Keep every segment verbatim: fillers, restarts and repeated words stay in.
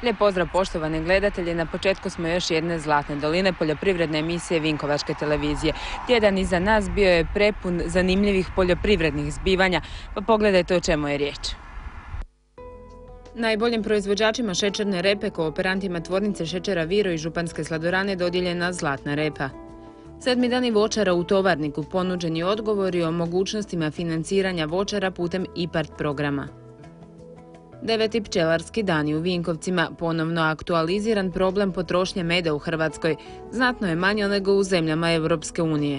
Lijep pozdrav poštovani gledatelji, na početku smo još jedne Zlatne doline, poljoprivredne emisije Vinkovačke televizije. Tjedan iza nas bio je prepun zanimljivih poljoprivrednih zbivanja, pa pogledajte o čemu je riječ. Najboljim proizvođačima šećerne repe, kooperantima tvornice šećera Viro i Županjske Sladorane dodijeljena Zlatna repa. Sedmi dani voćara u Tovarniku, ponuđeni odgovori o mogućnostima financiranja voćara putem IPARD programa. Deveti pčelarski dani u Vinkovcima, ponovno aktualiziran problem potrošnje meda u Hrvatskoj, znatno je manje nego u zemljama Europske unije.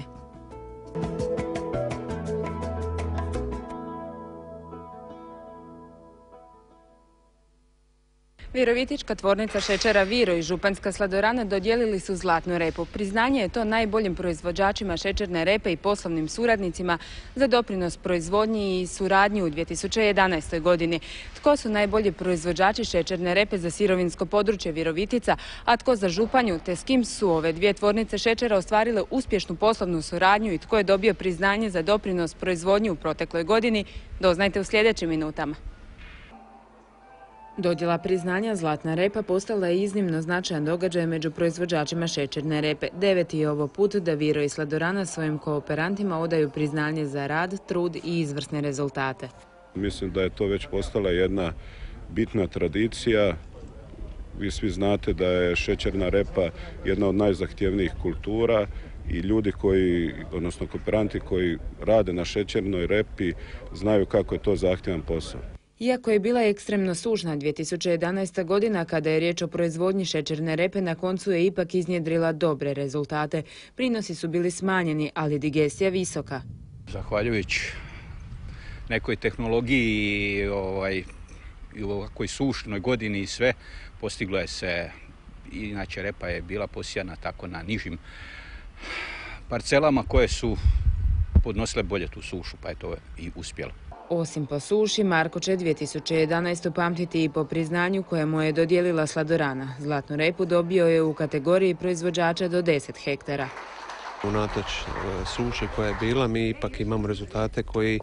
Virovitička tvornica šećera Viro i Županjska Sladorana dodijelili su Zlatnu repu. Priznanje je to najboljim proizvođačima šećerne repe i poslovnim suradnicima za doprinos proizvodnji i suradnji u dvije tisuće jedanaestoj godini. Tko su najbolji proizvođači šećerne repe za sirovinsko područje Virovitica, a tko za Županju, te s kim su ove dvije tvornice šećera ostvarile uspješnu poslovnu suradnju i tko je dobio priznanje za doprinos proizvodnji u protekloj godini, doznajte u sljedećim minutama. Dodjela priznanja Zlatna repa postala je iznimno značajan događaj među proizvođačima šećerne repe. Deveti je ovo put da Viro i Sladorana svojim kooperantima odaju priznanje za rad, trud i izvrsne rezultate. Mislim da je to već postala jedna bitna tradicija. Vi svi znate da je šećerna repa jedna od najzahtjevnijih kultura i ljudi koji, odnosno kooperanti koji rade na šećernoj repi, znaju kako je to zahtjevan posao. Iako je bila ekstremno sušna dvije tisuće jedanaesta godina, kada je riječ o proizvodnji šećerne repe, na koncu je ipak iznjedrila dobre rezultate. Prinosi su bili smanjeni, ali digestija visoka. Zahvaljujući nekoj tehnologiji i, ovaj, i u ovakvoj sušnoj godini i sve, postiglo je se, inače repa je bila posijana tako na nižim parcelama koje su podnosile bolje tu sušu, pa je to i uspjelo. Osim po suši, Marko će dvije tisuće jedanaestu pamtiti i po priznanju koje mu je dodijelila Sladorana. Zlatnu repu dobio je u kategoriji proizvođača do deset hektara. Unatoč suši koja je bila, mi ipak imamo rezultate koji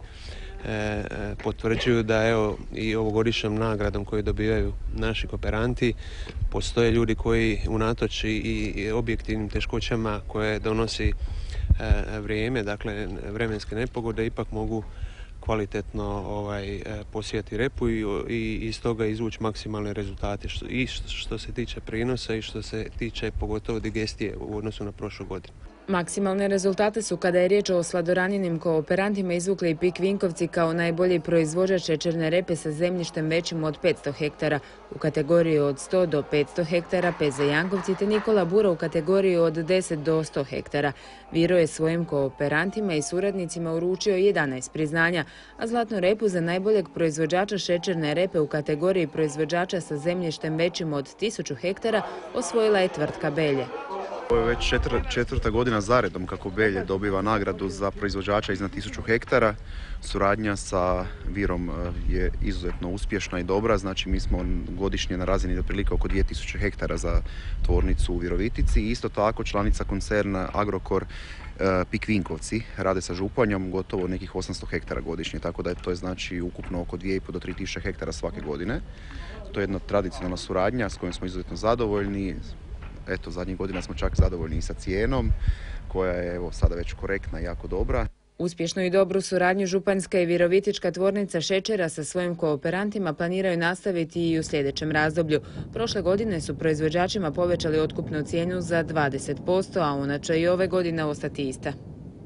e, potvrđuju da evo i ovogodišnjom nagradom koju dobivaju naši kooperanti postoje ljudi koji unatoč i, i objektivnim teškoćama koje donosi e, vrijeme, dakle vremenske nepogode, ipak mogu kvalitetno ovaj, posijati repu i, i iz toga izvući maksimalne rezultate što, i što se tiče prinosa i što se tiče pogotovo digestije u odnosu na prošlu godinu. Maksimalne rezultate su, kada je riječ o Sladoraninim kooperantima, izvukli i Pik Vinkovci kao najbolji proizvođač šećerne repe sa zemljištem većim od petsto hektara. U kategoriji od sto do petsto hektara P Z Jankovci te Nikola Buro u kategoriji od deset do sto hektara. Viro je svojim kooperantima i suradnicima uručio jedanaest priznanja, a Zlatnu repu za najboljeg proizvođača šećerne repe u kategoriji proizvođača sa zemljištem većim od tisuću hektara osvojila je tvrtka Belje. Ovo je već četvr, četvrta godina zaredom kako Belje dobiva nagradu za proizvođača iznad tisuću hektara. Suradnja sa Virom je izuzetno uspješna i dobra, znači mi smo godišnje na razini otprilike oko dvije tisuće hektara za tvornicu u Virovitici. Isto tako članica koncerna Agrokor Pik Vinkovci rade sa Županjom gotovo nekih osamsto hektara godišnje, tako da je to je znači ukupno oko dvije i pol do tri tisuće hektara svake godine. To je jedna tradicionalna suradnja s kojom smo izuzetno zadovoljni. Eto, zadnjih godina smo čak zadovoljni i sa cijenom, koja je evo, sada već korektna i jako dobra. Uspješnu i dobru suradnju Županjska i Virovitička tvornica šećera sa svojim kooperantima planiraju nastaviti i u sljedećem razdoblju. Prošle godine su proizvođačima povećali otkupnu cijenu za dvadeset posto, a ona će i ove godine ostati ista.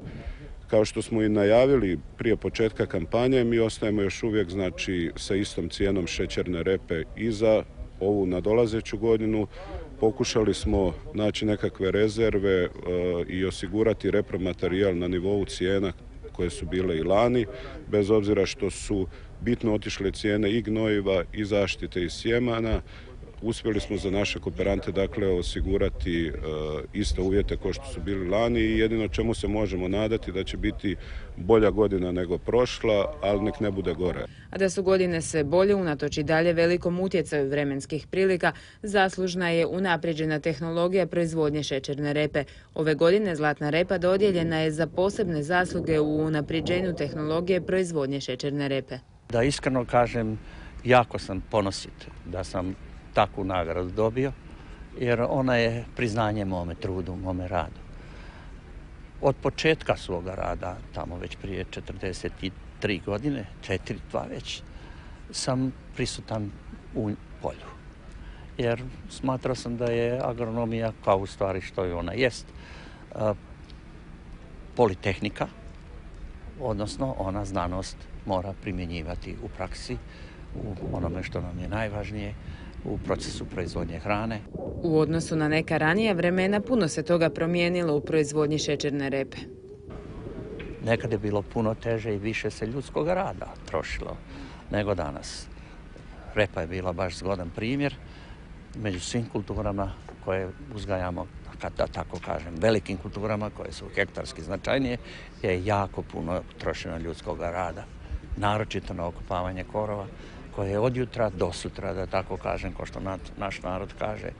Kao što smo i najavili prije početka kampanje, mi ostajemo još uvijek znači, sa istom cijenom šećerne repe i za ovu nadolazeću godinu. Pokušali smo naći nekakve rezerve e, i osigurati repromaterijal na nivou cijena koje su bile i lani, bez obzira što su bitno otišle cijene i gnojiva i zaštite i sjemana. Uspjeli smo za naše kooperante dakle osigurati e, iste uvjete kao što su bili lani i jedino čemu se možemo nadati da će biti bolja godina nego prošla, ali nek ne bude gore. A da su godine sve bolje, unatoč i dalje velikom utjecaju vremenskih prilika, zaslužna je unaprijeđena tehnologija proizvodnje šećerne repe. Ove godine Zlatna repa dodijeljena je za posebne zasluge u unaprijeđenju tehnologije proizvodnje šećerne repe. Da iskreno kažem, jako sam ponosit da sam takvu nagradu dobio, jer ona je priznanje mome trudu, mome radu. Od početka svoga rada, tamo već prije četrdeset tri godine, četiri, dva već, sam prisutan u polju. Jer smatrao sam da je agronomija, kao u stvari što je ona jest, politehnika, odnosno ona znanost mora primjenjivati u praksi, u onome što nam je najvažnije, u procesu proizvodnje hrane. U odnosu na neka ranija vremena puno se toga promijenilo u proizvodnji šećerne repe. Nekad je bilo puno teže i više se ljudskog rada trošilo nego danas. Repa je bila baš zgodan primjer među svim kulturama koje uzgajamo, da tako kažem, velikim kulturama koje su hektarski značajnije, je jako puno trošeno ljudskog rada. Naročito na okopavanje korova, koje je od jutra do sutra, da tako kažem, kao što naš narod kaže,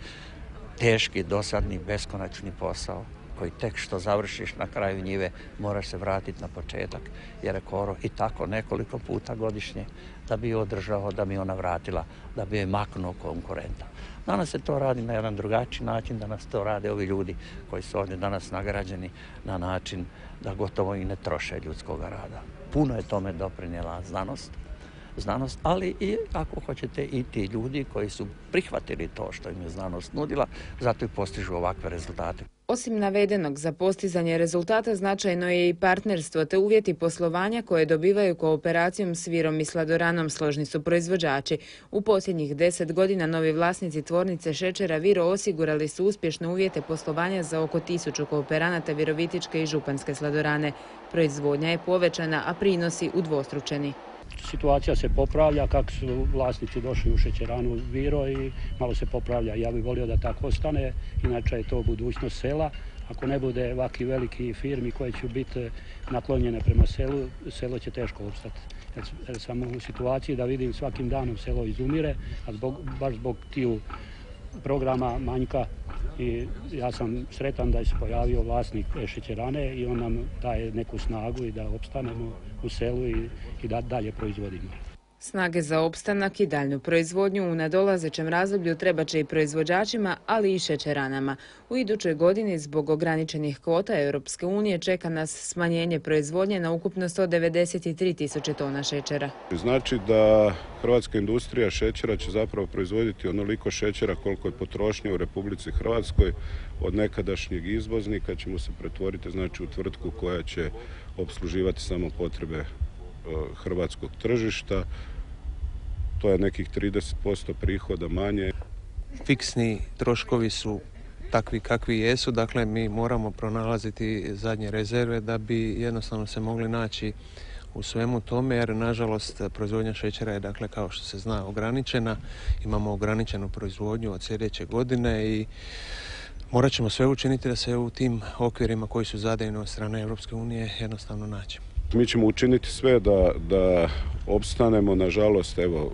teški, dosadni, beskonačni posao, koji tek što završiš na kraju njive moraš se vratiti na početak, jer je korov i tako nekoliko puta godišnje da bi ju održao, da bi ona vratila, da bi je maknuo konkurenta. Danas se to radi na jedan drugačiji način, danas to rade ovi ljudi koji su ovdje danas nagrađeni na način da gotovo i ne troše ljudskog rada. Puno je tome doprinijela znanost, znanost, ali i, ako hoćete, i ti ljudi koji su prihvatili to što im je znanost nudila, zato i postižu ovakve rezultate. Osim navedenog, za postizanje rezultata značajno je i partnerstvo te uvjeti poslovanja koje dobivaju kooperacijom s Virom i Sladoranom, složni su proizvođači. U posljednjih deset godina novi vlasnici tvornice šećera Viro osigurali su uspješne uvjete poslovanja za oko tisuću kooperanata Virovitičke i Županjske Sladorane. Proizvodnja je povećana, a prinosi udvostručeni. Situacija se popravlja, kako su vlasnici došli u šećeranu Viro i malo se popravlja. Ja bih volio da tako ostane, inače je to budućnost sela. Ako ne bude ovakvi veliki firmi koje će biti naklonjene prema selu, selo će teško opstati. Jer sam u situaciji da vidim svakim danom selo izumire, a zbog, baš zbog tiju programa manjka, i ja sam sretan da je se pojavio vlasnik šećerane i on nam daje neku snagu i da opstanemo u selu i, i da dalje proizvodimo. Snage za opstanak i daljnju proizvodnju u nadolazećem razdoblju treba će i proizvođačima, ali i šećeranama. U idućoj godini zbog ograničenih kvota Europske unije čeka nas smanjenje proizvodnje na ukupno sto devedeset tri tisuće tona šećera. Znači da hrvatska industrija šećera će zapravo proizvoditi onoliko šećera koliko je potrošnje u Republici Hrvatskoj. Od nekadašnjeg izvoznika ćemo se pretvoriti, znači, u tvrtku koja će opsluživati samo potrebe hrvatskog tržišta. To je nekih trideset posto prihoda manje. Fiksni troškovi su takvi kakvi jesu, dakle mi moramo pronalaziti zadnje rezerve da bi jednostavno se mogli naći u svemu tome, jer nažalost proizvodnja šećera je, dakle, kao što se zna, ograničena. Imamo ograničenu proizvodnju od sljedeće godine i morat ćemo sve učiniti da se u tim okvirima koji su zadani od strane Europske unije jednostavno naći. Mi ćemo učiniti sve da, da opstanemo, nažalost, evo,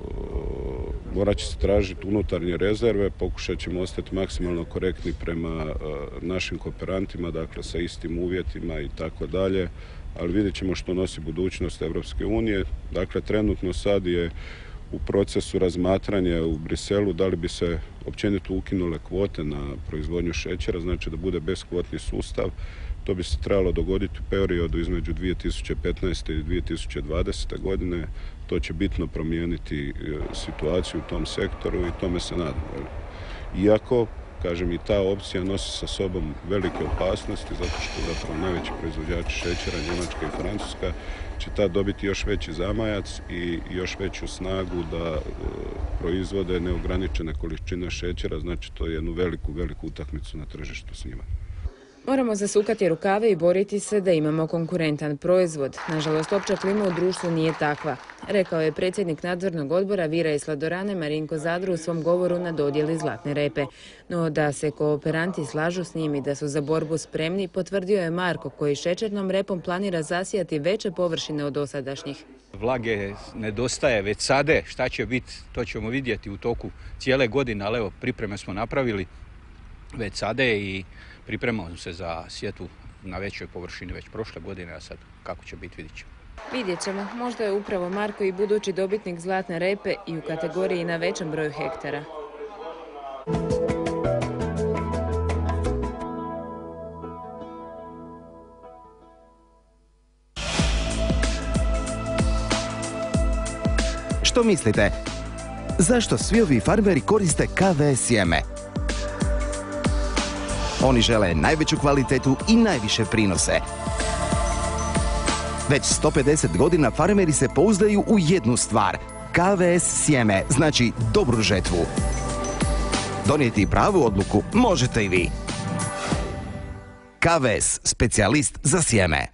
morat će se tražiti unutarnje rezerve, pokušat ćemo ostati maksimalno korektni prema našim kooperantima, dakle sa istim uvjetima i tako dalje, ali vidjet ćemo što nosi budućnost Europske unije. Dakle, trenutno sad je u procesu razmatranja u Briselu da li bi se općenito ukinule kvote na proizvodnju šećera, znači da bude beskvotni sustav. To bi se trebalo dogoditi u periodu između dvije tisuće petnaeste i dvije tisuće dvadesete godine. To će bitno promijeniti situaciju u tom sektoru i tome se nadam. Iako, kažem, i ta opcija nosi sa sobom velike opasnosti, zato što zapravo najveći proizvođači šećera, Njemačka i Francuska, će tad dobiti još veći zamajac i još veću snagu da proizvode neograničene količine šećera, znači to je jednu veliku, veliku utakmicu na tržištu s njima. Moramo zasukati rukave i boriti se da imamo konkurentan proizvod. Nažalost, opća klima u društvu nije takva, rekao je predsjednik nadzornog odbora Vira i Sladorane Marinko Zadru u svom govoru na dodjeli zlatne repe. No da se kooperanti slažu s njim i da su za borbu spremni, potvrdio je Marko, koji šećernom repom planira zasijati veće površine od dosadašnjih. Vlage nedostaje već sade, šta će biti, to ćemo vidjeti u toku cijele godine, ali evo, pripreme smo napravili već sade i pripremamo se za sjetvu na većoj površini već prošle godine, a sad kako će biti vidjet ćemo. Vidjet ćemo, možda je upravo Marko i budući dobitnik zlatne repe i u kategoriji na većem broju hektara. Što mislite? Zašto svi ovi farmeri koriste K V sjeme? Oni žele najveću kvalitetu i najviše prinose. Već sto pedeset godina farmeri se pouzdaju u jednu stvar. K V S sjeme znači dobru žetvu. Donijeti pravu odluku možete i vi. K V S, specijalist za sjeme.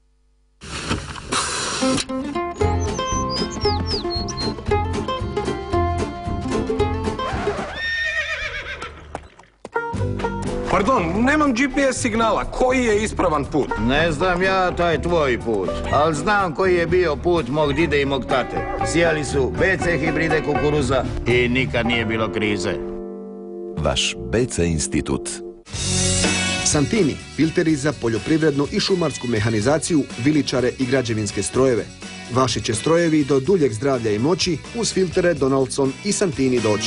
Pardon, nemam G P S signala. Koji je ispravan put? Ne znam ja taj tvoj put, ali znam koji je bio put mog dide i mog tate. Sijali su B C hibride kukuruza i nikad nije bilo krize. Vaš B C institut. Santini, filteri za poljoprivrednu i šumarsku mehanizaciju, viličare i građevinske strojeve. Vaši će strojevi do duljeg zdravlja i moći uz filtere Donaldson i Santini doći.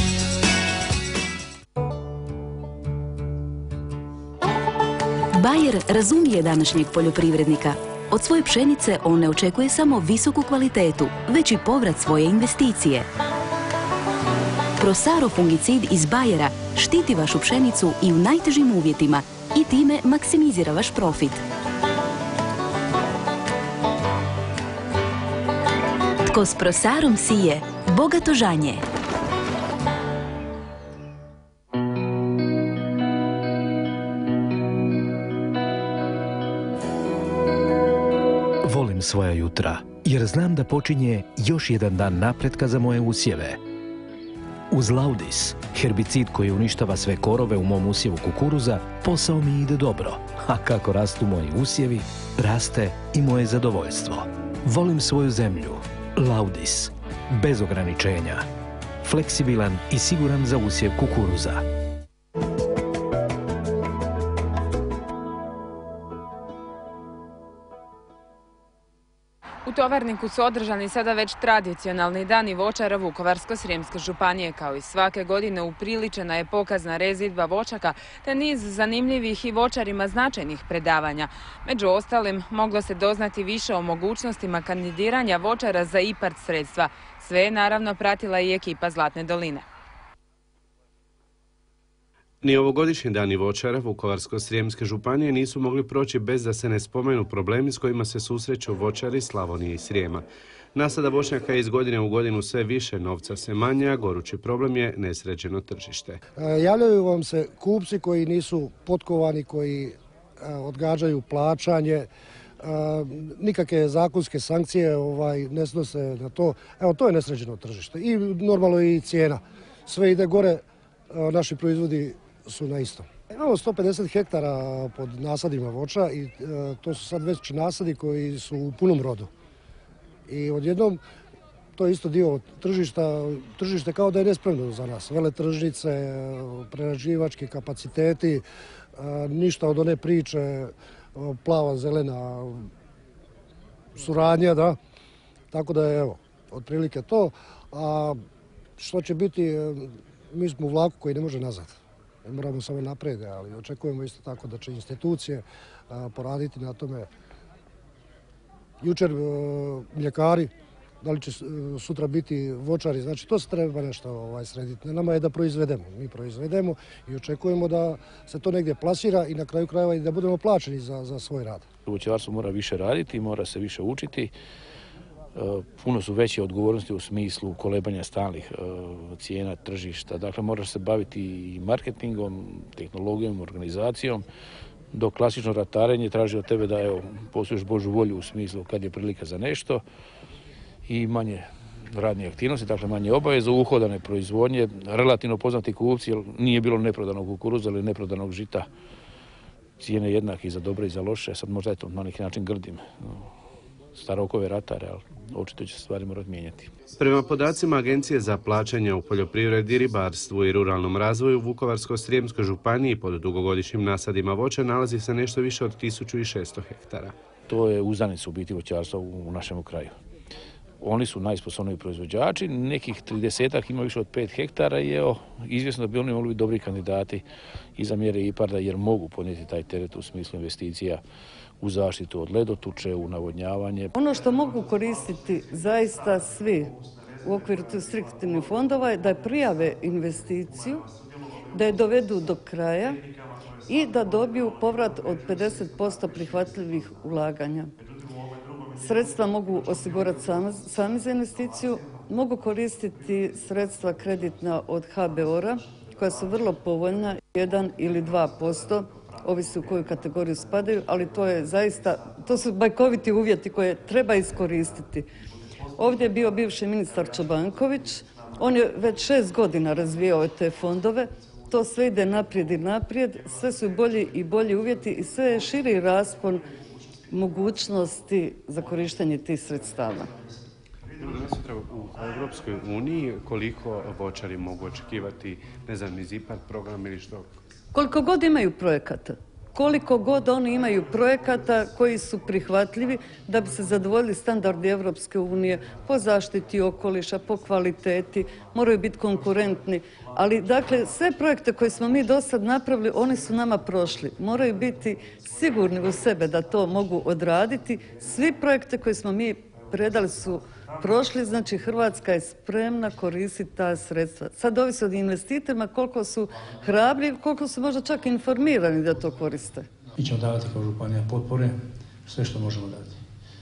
Bayer razumije današnjeg poljoprivrednika. Od svoje pšenice on ne očekuje samo visoku kvalitetu, već i povrat svoje investicije. Prosaro fungicid iz Bayera štiti vašu pšenicu i u najtežim uvjetima i time maksimizira vaš profit. Tko s Prosarom sije, bogato žanje. Volim svoja jutra, jer znam da počinje još jedan dan napretka za moje usjeve. Uz Laudis, herbicid koji uništava sve korove u mom usjevu kukuruza, posao mi ide dobro. A kako rastu moji usjevi, raste i moje zadovoljstvo. Volim svoju zemlju. Laudis. Bez ograničenja. Fleksibilan i siguran za usjev kukuruza. U Tovarniku su održani sada već tradicionalni dani voćara Vukovarsko-srijemske županije. Kao i svake godine upriličena je pokazna rezidba voćaka te niz zanimljivih i voćarima značajnih predavanja. Među ostalim, moglo se doznati više o mogućnostima kandidiranja voćara za I P A R D sredstva. Sve je naravno pratila i ekipa Zlatne doline. Ni ovogodišnji dani voćara Vukovarsko-srijemske županije nisu mogli proći bez da se ne spomenu problemi s kojima se susreću voćari Slavonije i Srijema. Nasada voćnjaka je iz godine u godinu sve više, novca se manje, a gorući problem je nesređeno tržište. Javljaju vam se kupci koji nisu potkovani, koji odgađaju plaćanje, nikakve zakonske sankcije ovaj, ne snose na to. Evo, to je nesređeno tržište i normalno i cijena. Sve ide gore, naši proizvodi su na istom. Imamo sto pedeset hektara pod nasadima voća i e, to su sad već nasadi koji su u punom rodu. I odjednom to je isto dio tržišta, tržište kao da je nespremno za nas. Veletržnice, prerađivački kapaciteti, e, ništa od one priče plava, zelena suradnja, da. Tako da je, evo, otprilike to. A što će biti, mi smo u vlaku koji ne može nazad. Ne moramo samo naprijed, ali očekujemo isto tako da će institucije a, poraditi na tome. Jučer a, mljekari, da li će a, sutra biti voćari, znači to se treba nešto ovaj, srediti. Na nama je da proizvedemo. Mi proizvedemo i očekujemo da se to negdje plasira i na kraju krajeva i da budemo plaćeni za, za svoj rad. Voćarstvo mora više raditi, mora se više učiti. Puno su veće odgovornosti u smislu kolebanja stalnih cijena tržišta. Dakle, moraš se baviti i marketingom, tehnologijom, organizacijom, dok klasično ratarenje traži od tebe da evo, posuješ Božju volju u smislu kad je prilika za nešto i manje radne aktivnosti, dakle manje obaveza, uhodane proizvodnje, relativno poznati kupci, jer nije bilo neprodanog kukuruza ili neprodanog žita, cijene jednake i za dobre i za loše, sad možda eto na neki način grdim starokove ratare, ali očito će se stvari morati mijenjati. Prema podacima Agencije za plaćanje u poljoprivredi, ribarstvu i ruralnom razvoju u Vukovarsko-srijemskoj županiji pod dugogodišnjim nasadima voća nalazi se nešto više od tisuću šesto hektara. To je uzdanica u biti voćarstva u našem kraju. Oni su najsposobniji proizvođači, nekih tridesetak ima više od pet hektara i evo, izvjesno da bi oni mogli biti dobri kandidati i za mjere I P A R D-a jer mogu podnijeti taj teret u smislu investicija u zaštitu od ledotuče, u navodnjavanje. Ono što mogu koristiti zaista svi u okviru tih strukturnih fondova je da prijave investiciju, da je dovedu do kraja i da dobiju povrat od pedeset posto prihvatljivih ulaganja. Sredstva mogu osigurati sami za investiciju, mogu koristiti sredstva kreditna od ha be o ra koja su vrlo povoljna, jedan ili dva posto, ovisi u koju kategoriju spadaju, ali to je zaista, to su bajkoviti uvjeti koje treba iskoristiti. Ovdje je bio bivši ministar Čobanković, on je već šest godina razvijao te fondove, to sve ide naprijed i naprijed, sve su bolji i bolji uvjeti i sve je širi raspon mogućnosti za korištenje tih sredstava. Sutra u Europskoj uniji koliko voćari mogu očekivati, ne znam, iz IPARD programa ili što? Koliko god imaju projekata, koliko god oni imaju projekata koji su prihvatljivi da bi se zadovoljili standardi Europske unije po zaštiti okoliša, po kvaliteti, moraju biti konkurentni. Ali, dakle, sve projekte koje smo mi do sad napravili, oni su nama prošli. Moraju biti sigurni u sebe da to mogu odraditi. Svi projekte koje smo mi predali su prošli, znači Hrvatska je spremna koristiti ta sredstva. Sad ovisi od investitorima koliko su hrabri, koliko su možda čak informirani da to koriste. Mi ćemo davati kao županija potpore, sve što možemo dati.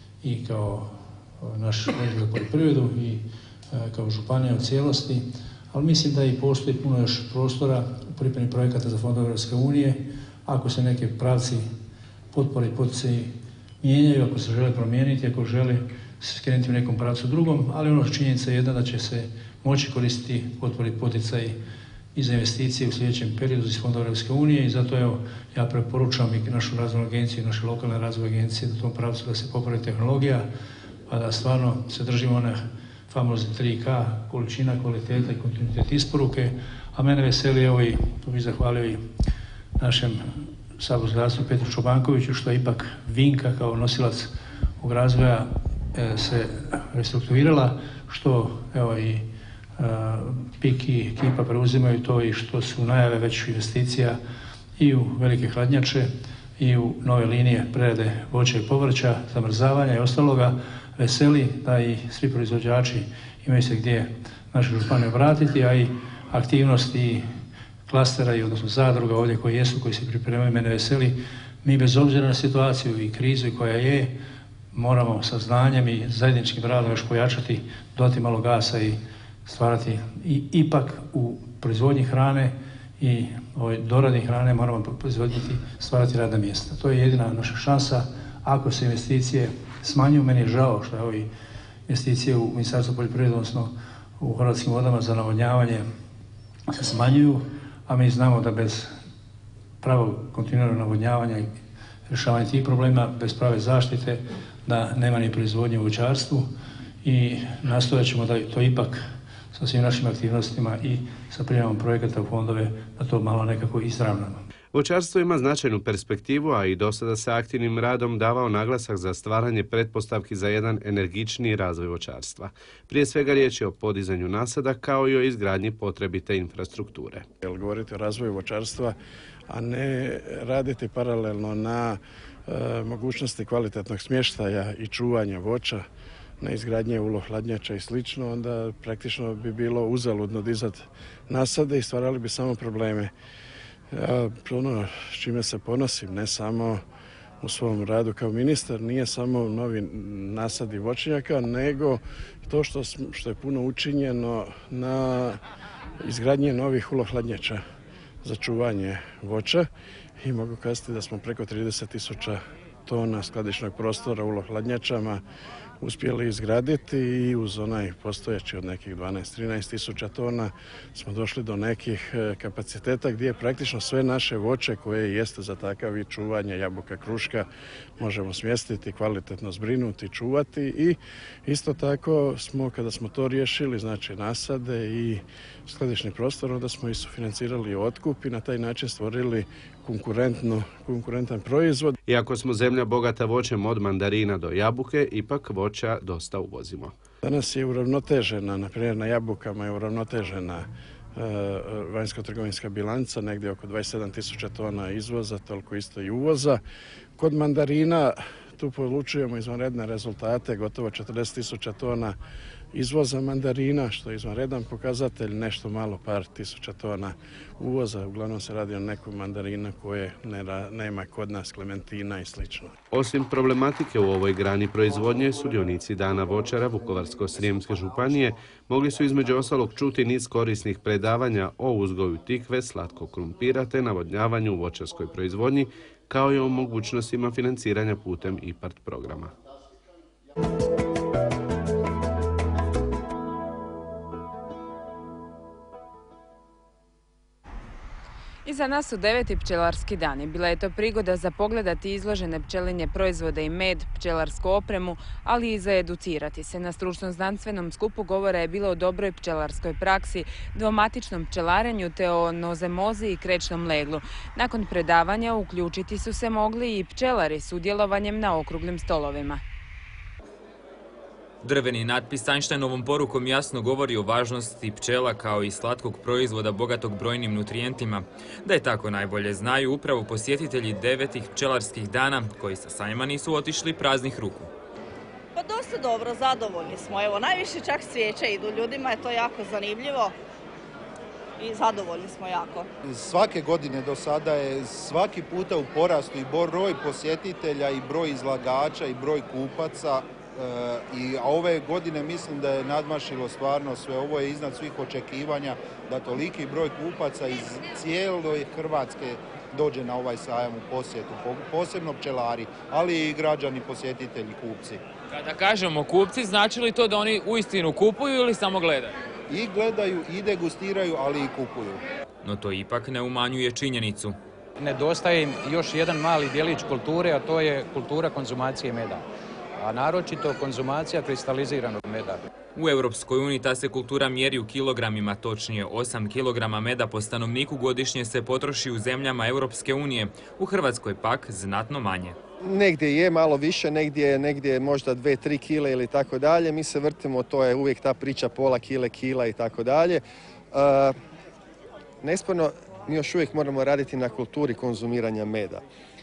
I kao naš odjel za poljoprivredu i kao županija u cijelosti, ali mislim da i postoji puno još prostora u pripremi projekata za fondove Europske unije. Ako se neke pravci potpore i poticaji mijenjaju, ako se žele promijeniti, ako žele skrenuti u nekom pravcu drugom, ali ono činjenica je jedna da će se moći koristiti potpori i poticaji i za investicije u sljedećem periodu iz fondova Europske unije i zato evo ja preporučam i našu razvojnu agenciju, naše lokalne razvojne agencije da u tom pravcu da se popravi tehnologija, pa da stvarno se držimo one famozne tri ka, količina, kvaliteta i kontinuitet isporuke, a mene veseli, evo i tu bih zahvalio i našem saborskom zastupniku Petru Čobankoviću što je ipak Vinka kao nosilac ovog razvoja se restrukturirala, što evo i uh, Pik i ekipa preuzimaju to i što su najave već investicija i u velike hladnjače i u nove linije prerade voća i povrća, zamrzavanja i ostaloga. Veseli da i svi proizvođači imaju se gdje naše županije obratiti, a i aktivnosti klastera i odnosno zadruga ovdje koji jesu, koji se pripremaju, mene veseli. Mi bez obzira na situaciju i krizu koja je, moramo sa znanjem i zajedničkim radom još pojačati, dodati malo gasa i stvarati i ipak u proizvodnji hrane i ovoj doradi hrane moramo proizvoditi, stvarati radna mjesta. To je jedina naša šansa. Ako se investicije smanjuju, meni je žao što je ovi investicije u Ministarstvu poljoprivrede, odnosno u Hrvatskim vodama za navodnjavanje se smanjuju, a mi znamo da bez pravog kontinuiranog navodnjavanja i rješavanja tih problema, bez prave zaštite, da nema ni proizvodnje u voćarstvu i nastojat ćemo da to ipak sa svim našim aktivnostima i sa prijemom projekata u fondove da to malo nekako izravnamo. Voćarstvo ima značajnu perspektivu, a i do sada se aktivnim radom davao naglasak za stvaranje pretpostavki za jedan energičniji razvoj voćarstva. Prije svega riječ je o podizanju nasada kao i o izgradnji potrebite infrastrukture. Jel govorite o razvoju voćarstva, a ne raditi paralelno na e, mogućnosti kvalitetnog smještaja i čuvanja voća, na izgradnje ulohladnjača i slično, onda praktično bi bilo uzaludno dizati nasade i stvarali bi samo probleme. Ja, ono s čime se ponosim, ne samo u svom radu kao ministar, nije samo novi nasadi voćnjaka, nego to što, što je puno učinjeno na izgradnji novih ulohladnjača za čuvanje voća i mogu kazati da smo preko trideset tisuća tona skladišnog prostora u ulohladnjačama uspjeli izgraditi i uz onaj postojeći od nekih dvanaest do trinaest tisuća tona smo došli do nekih kapaciteta gdje praktično sve naše voće koje jeste za takav i čuvanje jabuka, kruška možemo smjestiti, kvalitetno zbrinuti, čuvati i isto tako smo kada smo to riješili, znači nasade i skladišni prostor, onda smo i sufinancirali otkup i na taj način stvorili konkurentno, konkurentan proizvod. Iako smo zemlja bogata voćem od mandarina do jabuke, ipak voća dosta uvozimo. Danas je uravnotežena, na primjer na jabukama je uravnotežena e, vanjsko-trgovinska bilanca, negdje oko dvadeset sedam tisuća tona izvoza, toliko isto i uvoza. Kod mandarina Tu polučujemo izvanredne rezultate, gotovo četrdeset tisuća tona izvoza mandarina, što je izvanredan pokazatelj, nešto malo par tisuća tona uvoza. Uglavnom se radi o nekoj mandarina koje ne, nema kod nas, klementina i slično. Osim problematike u ovoj grani proizvodnje, sudionici Dana voćara Vukovarsko-srijemske županije mogli su između ostalog čuti niz korisnih predavanja o uzgoju tikve, slatkog krumpira te navodnjavanju u voćarskoj proizvodnji, kao i o mogućnostima financiranja putem IPARD programa. Iza nas su deveti pčelarski dani. Bila je to prigoda za pogledati izložene pčelinje proizvode i med, pčelarsku opremu, ali i za educirati se. Na stručno-znanstvenom skupu govora je bilo o dobroj pčelarskoj praksi, dvomatičnom pčelarenju te o nozemozi i krečnom leglu. Nakon predavanja uključiti su se mogli i pčelari s udjelovanjem na okruglim stolovima. Drveni natpis Einsteinovom porukom jasno govori o važnosti pčela kao i slatkog proizvoda bogatog brojnim nutrijentima. Da je tako najbolje znaju upravo posjetitelji devetih pčelarskih dana koji sa sajma nisu otišli praznih ruku. Pa dosta dobro, zadovoljni smo. Evo, najviše čak svijeće idu, ljudima je to jako zanimljivo i zadovoljni smo jako. Svake godine do sada je svaki puta u porastu i broj posjetitelja i broj izlagača i broj kupaca. I ove godine mislim da je nadmašilo stvarno sve. Ovo je iznad svih očekivanja da toliki broj kupaca iz cijele Hrvatske dođe na ovaj sajam u posjetu. Posebno pčelari, ali i građani, posjetitelji, kupci. Kada kažemo kupci, znači li to da oni uistinu kupuju ili samo gledaju? I gledaju, i degustiraju, ali i kupuju. No to ipak ne umanjuje činjenicu. Nedostaje im još jedan mali djelić kulture, a to je kultura konzumacije meda. A naročito konzumacija kristaliziranog meda. U Europskoj uniji ta se kultura mjeri u kilogramima, točnije osam kilograma meda po stanovniku godišnje se potroši u zemljama Europske unije, u Hrvatskoj pak znatno manje. Negdje je malo više, negdje, negdje možda dve, tri kile ili tako dalje. Mi se vrtimo, to je uvijek ta priča pola kile, kila i tako dalje. Nesporno, mi još uvijek moramo raditi na kulturi konzumiranja meda.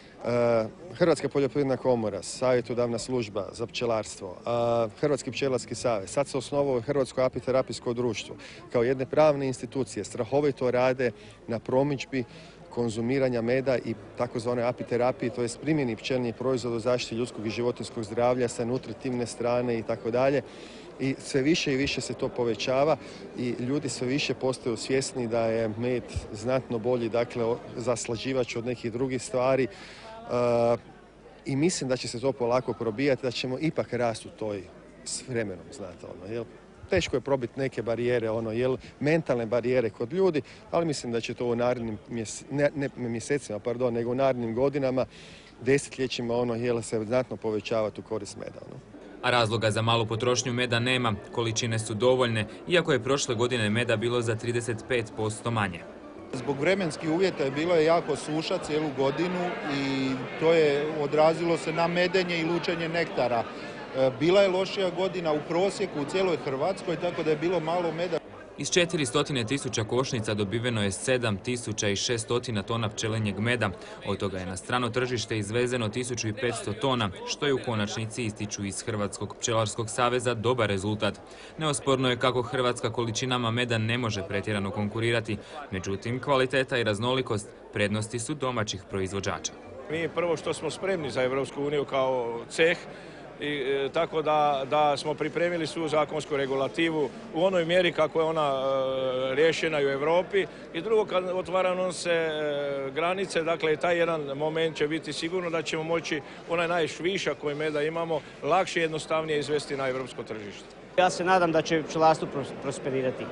Hrvatska poljoprivredna komora, savjetodavna služba za pčelarstvo, Hrvatski pčelarski savez, sad se osnovao Hrvatsko apiterapijsko društvo. Kao jedne pravne institucije strahovito rade na promidžbi konzumiranja meda i takozvane apiterapije, to je primjeni pčelinjih proizvoda u zaštiti ljudskog i životinjskog zdravlja sa nutritivne strane i tako dalje. I sve više i više se to povećava i ljudi sve više postaju svjesni da je med znatno bolji, dakle, zaslađivač od nekih drugih stvari. Uh, I mislim da će se to polako probijati, da ćemo ipak rasti u toj s vremenom, znate, ono, jel? Teško je probiti neke barijere, ono, jel, mentalne barijere kod ljudi, ali mislim da će to u narednim mjese, ne, ne mjesecima, pardon, nego u narednim godinama, desetljećima, ono, jel, se znatno povećavati u korist meda, ono. A razloga za malu potrošnju meda nema, količine su dovoljne, iako je prošle godine meda bilo za trideset pet posto manje. Zbog vremenskih uvjeta je bilo je jako suša cijelu godinu i to je odrazilo se na medenje i lučenje nektara. Bila je lošija godina u prosjeku u cijeloj Hrvatskoj, tako da je bilo malo meda. Iz četiristo tisuća košnica dobiveno je sedam tisuća šesto tona pčelinjeg meda. Od toga je na strano tržište izvezeno tisuću petsto tona, što je u konačnici, ističu iz Hrvatskog pčelarskog saveza, dobar rezultat. Neosporno je kako Hrvatska količinama meda ne može pretjerano konkurirati, međutim kvaliteta i raznolikost prednosti su domaćih proizvođača. Mi prvo što smo spremni za Europsku uniju kao ceh, I, e, tako da, da smo pripremili svu zakonsku regulativu u onoj mjeri kako je ona e, riješena i u Europi. I drugo, kad otvarano se e, granice, dakle taj jedan moment će biti sigurno da ćemo moći onaj najviša koji meda imamo lakše i jednostavnije izvesti na europsko tržište. Ja se nadam da će pčelarstvo prosperirati.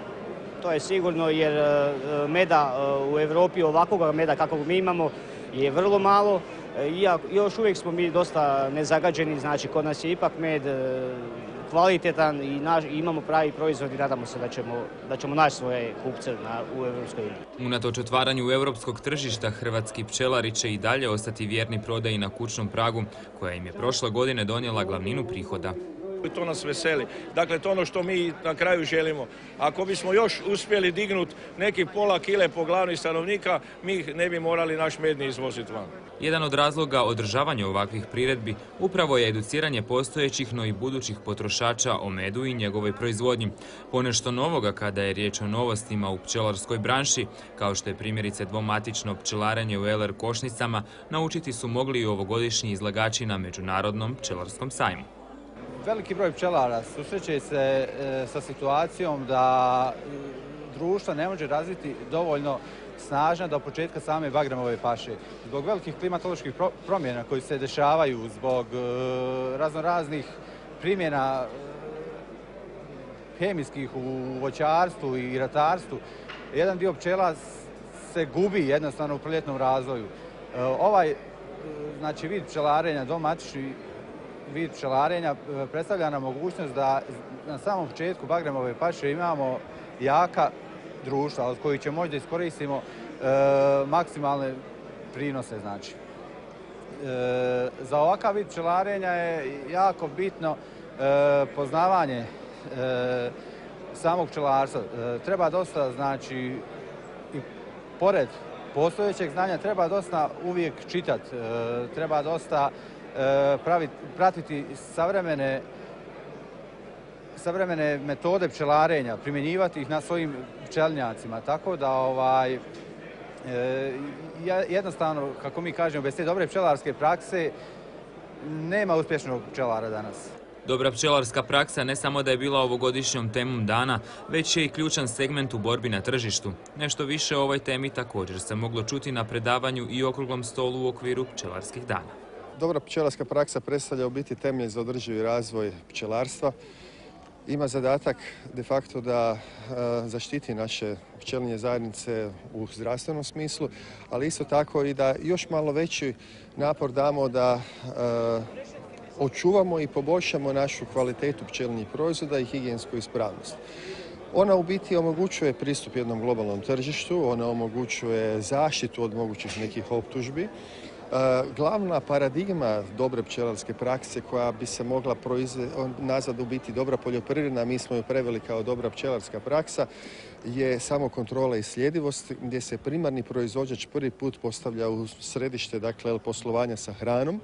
To je sigurno jer e, meda e, u Europi, ovakvog meda kakvog mi imamo, je vrlo malo. I još uvijek smo mi dosta nezagađeni, znači kod nas je ipak med kvalitetan i naš, imamo pravi proizvod i nadamo se da ćemo, da ćemo naći svoje kupce na, u Europskoj uniji. Unatoč otvaranju europskog tržišta, hrvatski pčelari će i dalje ostati vjerni prodaji na kućnom pragu, koja im je prošle godine donijela glavninu prihoda. To nas veseli. Dakle, to ono što mi na kraju želimo. Ako bismo još uspjeli dignuti neki pola kile po glavi stanovnika, mi ne bi morali naš med ni izvoziti van. Jedan od razloga održavanja ovakvih priredbi upravo je educiranje postojećih, no i budućih potrošača o medu i njegovoj proizvodnji. Ponešto novoga kada je riječ o novostima u pčelarskoj branši, kao što je primjerice dvomatično pčelarenje u L R košnicama, naučiti su mogli i ovogodišnji izlagači na Međunarodnom pčelarskom sajmu. Veliki broj pčelara susreće se sa situacijom da društvo ne može razviti dovoljno snažna do početka same Bagramove paše. Zbog velikih klimatoloških promjena koji se dešavaju, zbog raznoraznih primjena hemijskih u voćarstvu i ratarstvu, jedan dio pčela se gubi jednostavno u proljetnom razvoju. Ovaj znači, vid pčelarenja, domatični vid pčelarenja, predstavlja nam mogućnost da na samom početku Bagramove paše imamo jaka društva od kojih će možda iskoristimo e, maksimalne prinose. Znači. E, za ovakav vid pčelarenja je jako bitno e, poznavanje e, samog pčelarstva. E, treba dosta, znači, i pored postojećeg znanja, treba dosta uvijek čitati, e, treba dosta e, pravit, pratiti savremene savremene metode pčelarenja, primjenjivati ih na svojim pčelinjacima, tako da ovaj, e, jednostavno, kako mi kažemo, bez te dobre pčelarske prakse nema uspješnog pčelara danas. Dobra pčelarska praksa ne samo da je bila ovogodišnjom temom dana, već je i ključan segment u borbi na tržištu. Nešto više o ovoj temi također se moglo čuti na predavanju i okruglom stolu u okviru pčelarskih dana. Dobra pčelarska praksa predstavlja u biti temelj za održivi razvoj pčelarstva. Ima zadatak de facto da e, zaštiti naše pčelinje zajednice u zdravstvenom smislu, ali isto tako i da još malo veći napor damo da e, očuvamo i poboljšamo našu kvalitetu pčelinjih proizvoda i higijensku ispravnost. Ona u biti omogućuje pristup jednom globalnom tržištu, ona omogućuje zaštitu od mogućih nekih optužbi. Glavna paradigma dobre pčelarske prakse koja bi se mogla nazvati u biti dobra poljoprivredna, mi smo ju preveli kao dobra pčelarska praksa, je samo kontrola i sljedivost gdje se primarni proizvođač prvi put postavlja u središte, dakle, poslovanja sa hranom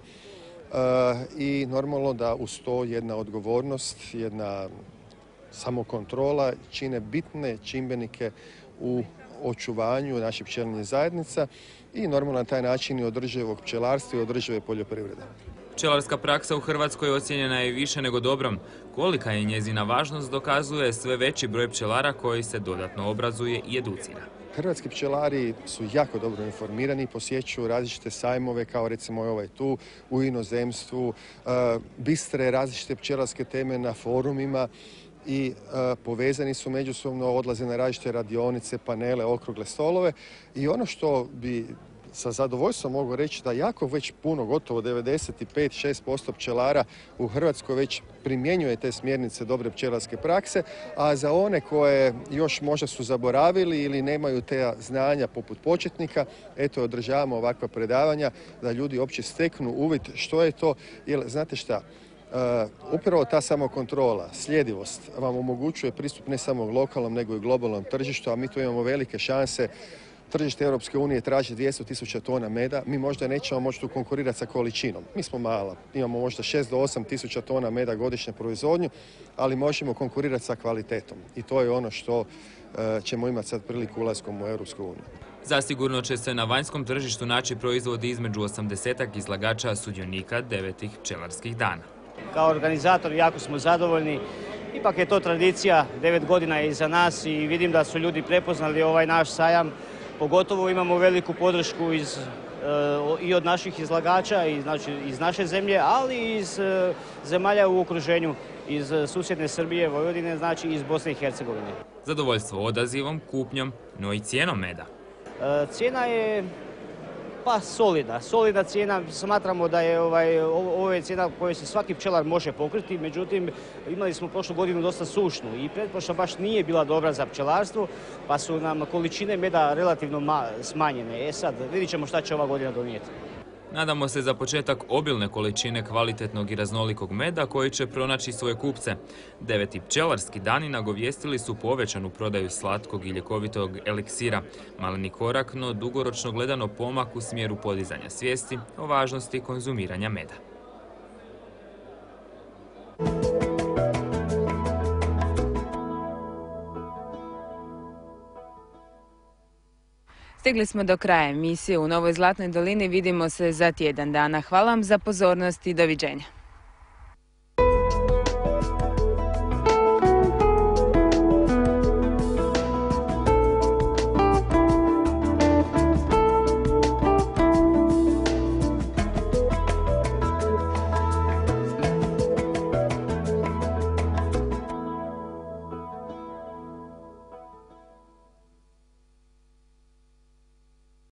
i normalno da uz to jedna odgovornost, jedna samokontrola čine bitne čimbenike u očuvanju naših pčelinjih zajednica i normalno na taj način i održivog pčelarstva i održive poljoprivrede. Pčelarska praksa u Hrvatskoj ocjenjena je više nego dobrom. Kolika je njezina važnost dokazuje sve veći broj pčelara koji se dodatno obrazuje i educira. Hrvatski pčelari su jako dobro informirani, posjećuju različite sajmove kao recimo ovaj tu u inozemstvu, bistre različite pčelarske teme na forumima i e, povezani su međusobno, odlaze na različite radionice, panele, okrugle stolove i ono što bi sa zadovoljstvom mogu reći da jako već puno, gotovo devedeset pet do devedeset šest posto pčelara u Hrvatskoj već primjenjuje te smjernice dobre pčelarske prakse, a za one koje još možda su zaboravili ili nemaju te znanja poput početnika, eto održavamo ovakva predavanja da ljudi uopće steknu uvid što je to, jer znate šta, Uh, upravo ta samokontrola, sljedivost vam omogućuje pristup ne samo lokalnom nego i globalnom tržištu, a mi tu imamo velike šanse. Tržište Europske unije traži dvjesto tisuća tona meda, mi možda nećemo moći tu konkurirati sa količinom. Mi smo mala, imamo možda šest do osam tisuća tona meda godišnje proizvodnju, ali možemo konkurirati sa kvalitetom i to je ono što uh, ćemo imati sad priliku ulaskom u Europsku uniju. Zasigurno će se na vanjskom tržištu naći proizvodi između osamdesetak izlagača sudionika devetih pčelarskih dana. Kao organizatori jako smo zadovoljni, ipak je to tradicija, devet godina je iza nas i vidim da su ljudi prepoznali ovaj naš sajam. Pogotovo imamo veliku podršku iz, uh, i od naših izlagača, iz, znači, iz naše zemlje, ali i iz uh, zemalja u okruženju, iz uh, susjedne Srbije, Vojvodine, znači iz Bosne i Hercegovine. Zadovoljstvo odazivom, kupnjom, no i cijenom meda. Uh, cijena je pa solidna. Solidna cijena, smatramo da je ovaj, ovo je cijena koju se svaki pčelar može pokriti, međutim imali smo prošlu godinu dosta sušnu i pretprošla baš nije bila dobra za pčelarstvo, pa su nam količine meda relativno smanjene. E sad, vidit ćemo šta će ova godina donijeti. Nadamo se za početak obilne količine kvalitetnog i raznolikog meda koji će pronaći svoje kupce. Deveti pčelarski dani nagovijestili su povećanu prodaju slatkog i ljekovitog eliksira. Maleni korak, no dugoročno gledano pomak u smjeru podizanja svijesti o važnosti konzumiranja meda. Stigli smo do kraja emisije u Novoj Zlatnoj dolini. Vidimo se za tjedan dana. Hvala vam za pozornost i doviđenja.